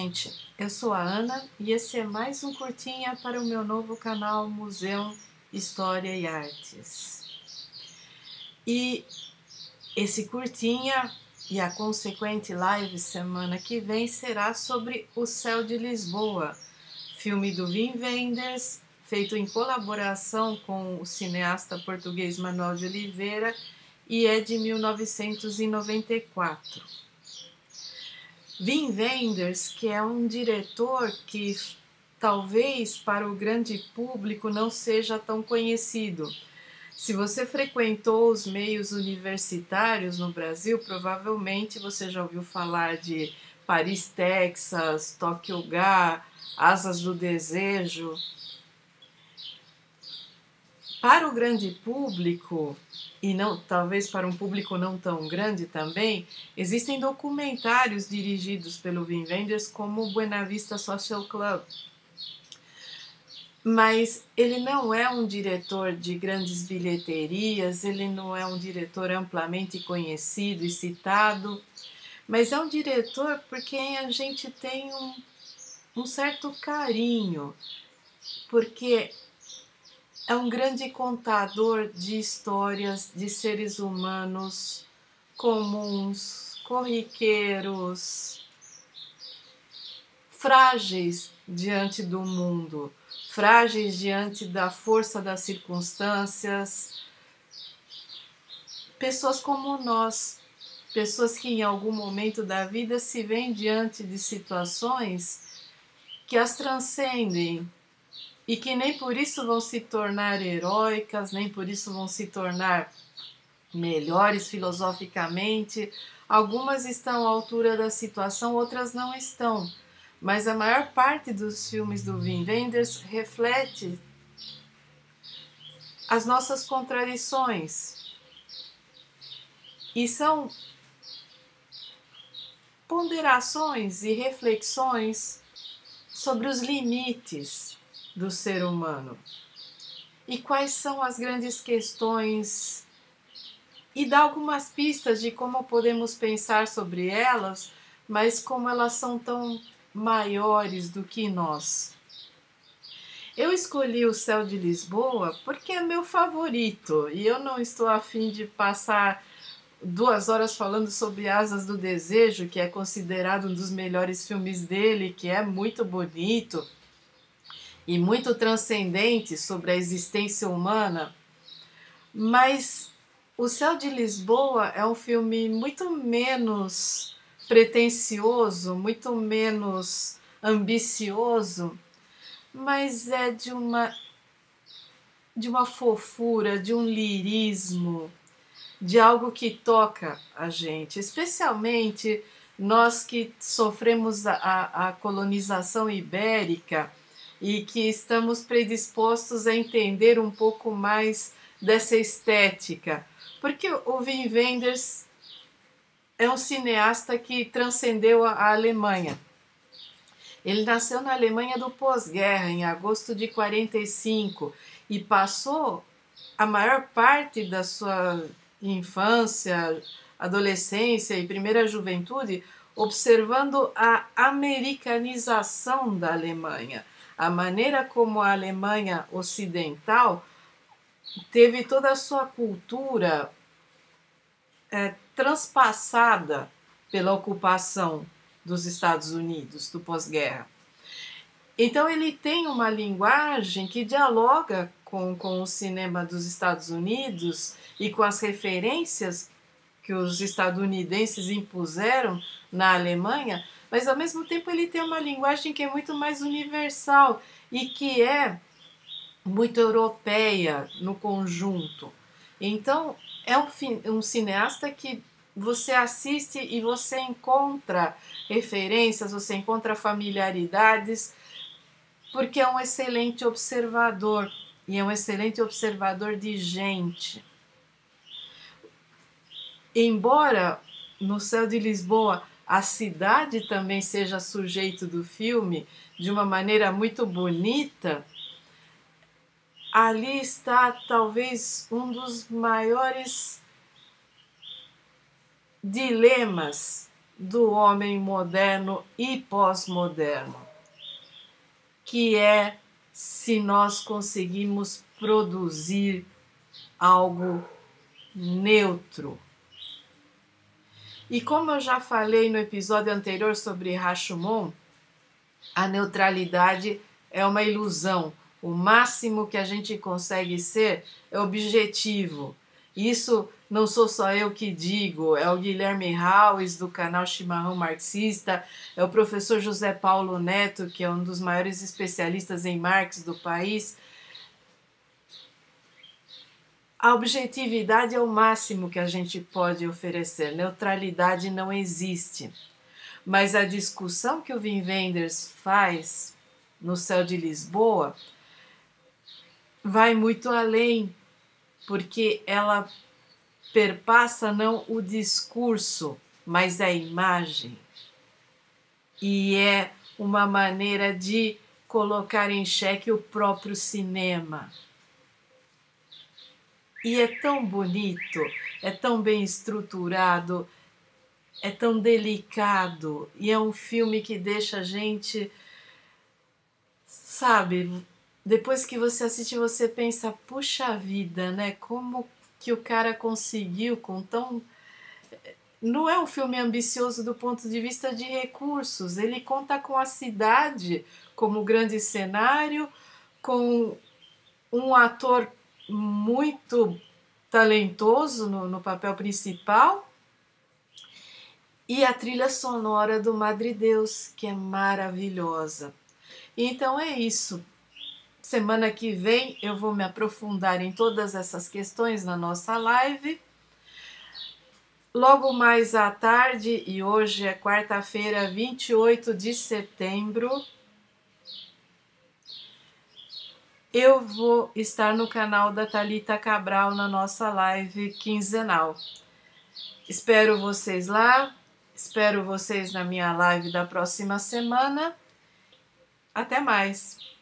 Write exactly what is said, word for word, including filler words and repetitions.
gente, eu sou a Ana e esse é mais um curtinha para o meu novo canal Museu História e Artes. E esse curtinha e a consequente live semana que vem será sobre O Céu de Lisboa, filme do Wim Wenders, feito em colaboração com o cineasta português Manuel de Oliveira e é de mil novecentos e noventa e quatro. Wim Wenders, que é um diretor que talvez para o grande público não seja tão conhecido. Se você frequentou os meios universitários no Brasil, provavelmente você já ouviu falar de Paris, Texas, Tóquio Ga, Asas do Desejo. Para o grande público, e não, talvez para um público não tão grande também, existem documentários dirigidos pelo Wim Wenders como o Buena Vista Social Club. Mas ele não é um diretor de grandes bilheterias, ele não é um diretor amplamente conhecido e citado, mas é um diretor por quem a gente tem um, um certo carinho, porque é um grande contador de histórias de seres humanos comuns, corriqueiros, frágeis diante do mundo, frágeis diante da força das circunstâncias, pessoas como nós, pessoas que em algum momento da vida se veem diante de situações que as transcendem, e que nem por isso vão se tornar heróicas, nem por isso vão se tornar melhores filosoficamente. Algumas estão à altura da situação, outras não estão. Mas a maior parte dos filmes do Wim Wenders reflete as nossas contradições. E são ponderações e reflexões sobre os limites do ser humano e quais são as grandes questões, e dá algumas pistas de como podemos pensar sobre elas, mas como elas são tão maiores do que nós. Eu escolhi O Céu de Lisboa porque é meu favorito e eu não estou a fim de passar duas horas falando sobre Asas do Desejo, que é considerado um dos melhores filmes dele, que é muito bonito e muito transcendente sobre a existência humana, mas O Céu de Lisboa é um filme muito menos pretensioso, muito menos ambicioso, mas é de uma, de uma fofura, de um lirismo, de algo que toca a gente, especialmente nós que sofremos a, a, a colonização ibérica e que estamos predispostos a entender um pouco mais dessa estética, porque o Wim Wenders é um cineasta que transcendeu a Alemanha. Ele nasceu na Alemanha do pós-guerra, em agosto de quarenta e cinco, e passou a maior parte da sua infância, adolescência e primeira juventude observando a americanização da Alemanha, a maneira como a Alemanha ocidental teve toda a sua cultura é, transpassada pela ocupação dos Estados Unidos do pós-guerra. Então ele tem uma linguagem que dialoga com, com o cinema dos Estados Unidos e com as referências que os estadunidenses impuseram na Alemanha, mas ao mesmo tempo ele tem uma linguagem que é muito mais universal e que é muito europeia no conjunto. Então é um, um cineasta que você assiste e você encontra referências, você encontra familiaridades, porque é um excelente observador, e é um excelente observador de gente. Embora no Céu de Lisboa a cidade também seja sujeito do filme de uma maneira muito bonita, ali está talvez um dos maiores dilemas do homem moderno e pós-moderno, que é se nós conseguimos produzir algo neutro. E como eu já falei no episódio anterior sobre Rashomon, a neutralidade é uma ilusão. O máximo que a gente consegue ser é objetivo. Isso não sou só eu que digo, é o Guilherme Haues, do canal Chimarrão Marxista, é o professor José Paulo Neto, que é um dos maiores especialistas em Marx do país. A objetividade é o máximo que a gente pode oferecer, neutralidade não existe. Mas a discussão que o Wim Wenders faz no Céu de Lisboa vai muito além, porque ela perpassa não o discurso, mas a imagem. E é uma maneira de colocar em xeque o próprio cinema. E é tão bonito, é tão bem estruturado, é tão delicado, e é um filme que deixa a gente, sabe, depois que você assiste você pensa, puxa vida, né, como que o cara conseguiu com tão... Não é um filme ambicioso do ponto de vista de recursos, ele conta com a cidade como grande cenário, com um ator muito talentoso no, no papel principal, e a trilha sonora do Madrideus, que é maravilhosa. Então é isso. Semana que vem eu vou me aprofundar em todas essas questões na nossa live. Logo mais à tarde, e hoje é quarta-feira, vinte e oito de setembro, eu vou estar no canal da Thalita Cabral na nossa live quinzenal. Espero vocês lá, espero vocês na minha live da próxima semana. Até mais!